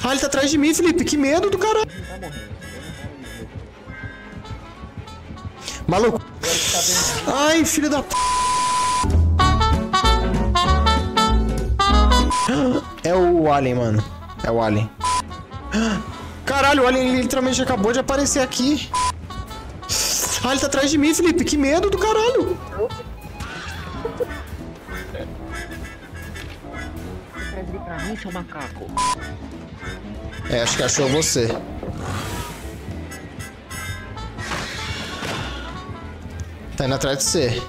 Ah, ele tá atrás de mim, Felipe. Que medo do caralho. Maluco. Ai, filho da p... É o Alien, mano. É o Alien. Caralho, o Alien literalmente acabou de aparecer aqui. Ah, ele tá atrás de mim, Felipe. Que medo do caralho. Traz ele pra mim, seu macaco. É, acho que achou você. Tá indo atrás de você.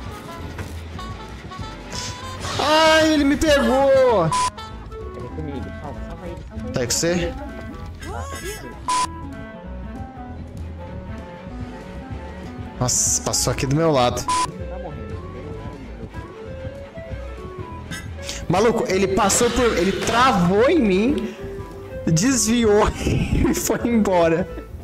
Ai, ele me pegou! Vem comigo, salva ele, salva ele. Tá aí com você? Nossa, passou aqui do meu lado. Maluco, ele passou por... Ele travou em mim, desviou e foi embora.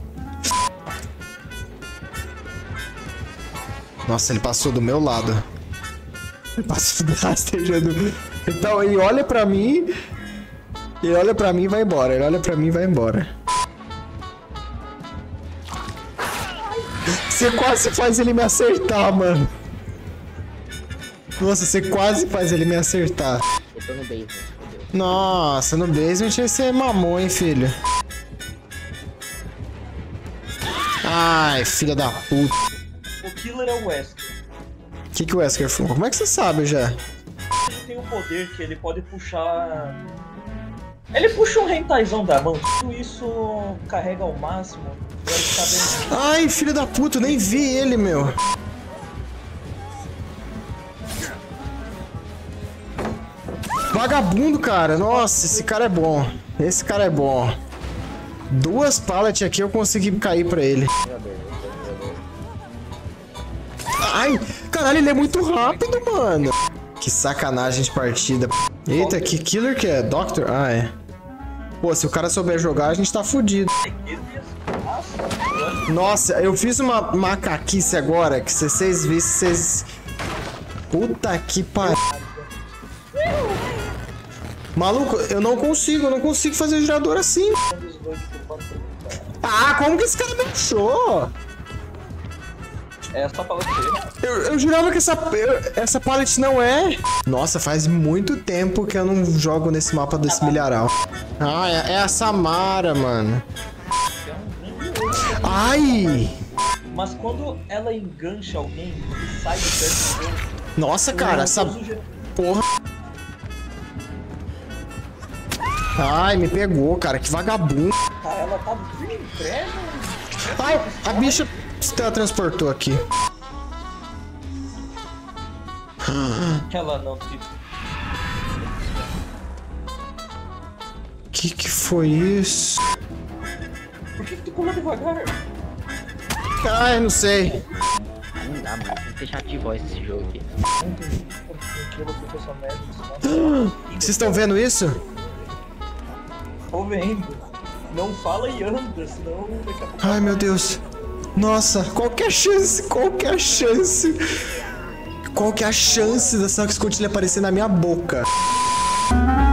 Nossa, ele passou do meu lado. Ele passou rastejando. Então, ele olha pra mim... Ele olha pra mim e vai embora. Ele olha pra mim e vai embora. Você quase faz ele me acertar, mano. Nossa, você quase faz ele me acertar. Eu tô no basement. Nossa, no basement você mamou, hein, filho. Ai, filha da puta. O killer é o Wesker. O que o Wesker falou? Como é que você sabe já? Ele tem um poder que ele pode puxar... Ele puxa um rentaizão da mão. Tudo isso carrega ao máximo. E ele tá bem... Ai, filho da puta, eu nem vi ele, meu. Vagabundo, cara. Nossa, esse cara é bom. Esse cara é bom. 2 pallets aqui eu consegui cair pra ele. Ai, caralho, ele é muito rápido, mano. Que sacanagem de partida. Eita, que killer que é? Doctor? Ah, é. Pô, se o cara souber jogar, a gente tá fudido. Nossa, eu fiz uma macaquice agora, que se vocês vissem, vocês... Puta que pariu. Maluco, eu não consigo fazer girador assim. Ah, como que esse cara me achou? É só pra você. Eu jurava que essa pallet não é. Nossa, faz muito tempo que eu não jogo nesse mapa desse milharal. Ah, é a Samara, mano. Ai! Mas quando ela engancha alguém e sai do perto dele... Nossa, cara, essa porra... Ai, me pegou, cara, que vagabundo. Cara, ela tá bem incrível. Ai, a bicha se teletransportou aqui. Ela não, tipo... Que foi isso? Por que tu pula devagar? Ai, não sei. Não dá, mano. Tem que deixar de voz esse jogo aqui. Vocês estão vendo isso? Tô vendo. Não fala e anda, senão daqui a pouco... Ai, meu Deus. Nossa, qualquer chance. Qual que é a chance dessa escotilha aparecer na minha boca?